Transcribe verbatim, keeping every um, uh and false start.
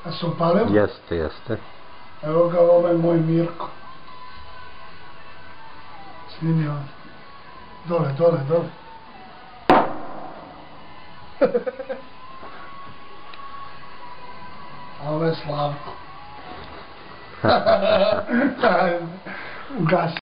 A se upalilo? Jeste, jeste. Evo ga ovaj moj Mirko. Snimi on. Dole, dole, dole. A ovo je Slavko. Ugasi.